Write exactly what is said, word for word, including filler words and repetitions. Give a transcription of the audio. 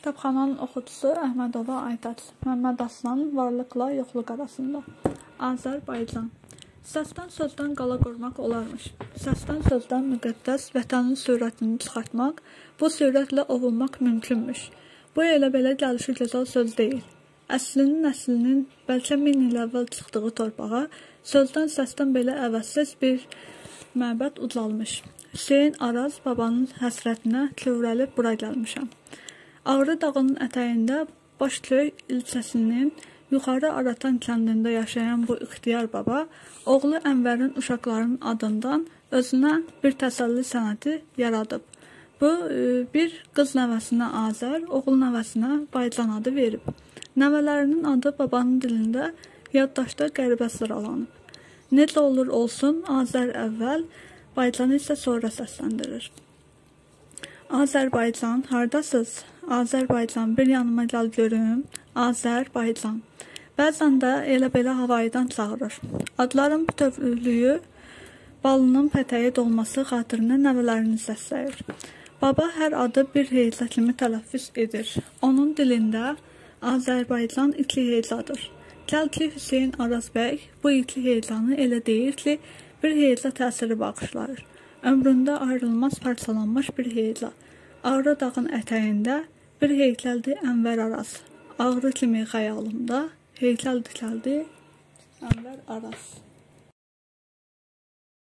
Kitabxananın oxucusu Əhmədova Aytaç, Məmməd Aslanın Varlıqla yoxluq arasında. Azərbaycan. Səsdən sözdən qala qurmaq olarmış. Səsdən sözdən müqəddəs vətənin surətini çıxartmaq, bu surətlə ovunmaq mümkünmüş. Bu elə belə gəlişi gözəl söz deyil. Əslinin əslinin bəlkə min il əvvəl çıxdığı torpağa, sözdən səsdən belə əvəzsiz bir məbəd ucalmış. Hüseyn Araz babanın həsrətinə kövrəlib bura gəlmişəm. Ağrı dağının ətəyində Başköy ilçəsinin yuxarı Aratan kəndində yaşayan bu ixtiyar baba, oğlu Ənvərin uşaqlarının adından özünə bir təsəlli sənəti yaradıb. Bu, bir qız nəvəsinə Azər, oğul nəvəsinə Baycan adı verib. Nəvələrinin adı babanın dilində yaddaşda qəribə sıralanıb. Necə olur olsun, Azər əvvəl, Baycanı isə sonra səsləndirir. Azərbaycan, hardasız? Azərbaycan, bir yanıma gəl görüm. Azərbaycan. Bəzən də elə belə havayıdan çağırır. Adların bütövlüyü, balının pətəyi dolması xatirinə nəvələrini səsləyir. Baba hər adı bir heyeca kimi tələffüz edir. Onun dilində Azərbaycan iki heyecadır. Gəl ki, Hüseyn Araz bəy bu iki heyecanı elə deyir ki, bir heyeca təsiri bağışlayır. Ömründə ayrılmaz parçalanmış bir heyeca. Ağrı dağın ətəyində bir heykəldir Ənvər Araz. Ağrı kimi xəyalımda heykəl dikəldi Ənvər Araz.